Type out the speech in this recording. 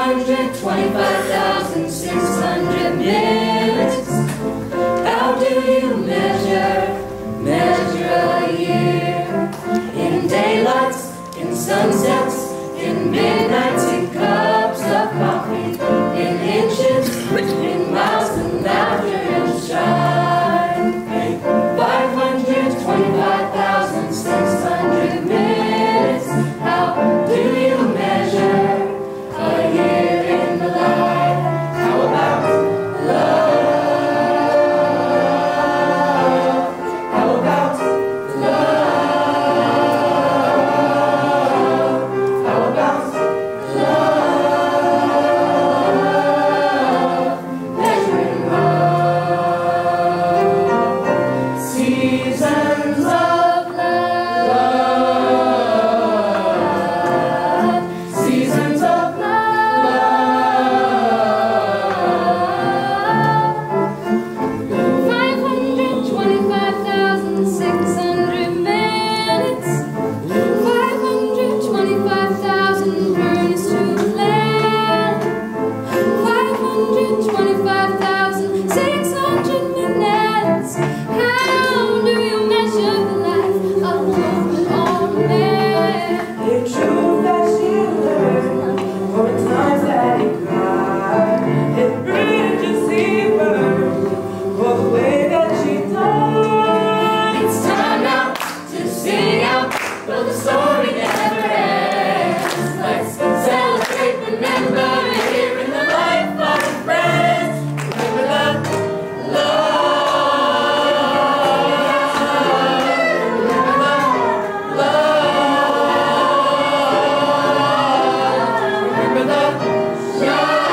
525,600 minutes. How do you measure a year? In daylights, in sunsets, in midnights, in cups of coffee, in inches, in miles, and laughter and strife. 525,600 minutes. How do you measure a year in the life? How about love? How about love? How about love? Measuring love. Seasons of love. Seasons of love. 525,600 minutes. 525,000 journeys to land. 525,600 minutes. How do you measure the life of a woman or a man? The truth that she learned, for the times that he cried, it bridges he burned, for the way that she died. It's time now to sing out, though the story never ends. Let's celebrate, remember, here in the life of a friend. Remember the love. Remember the love. Remember the love.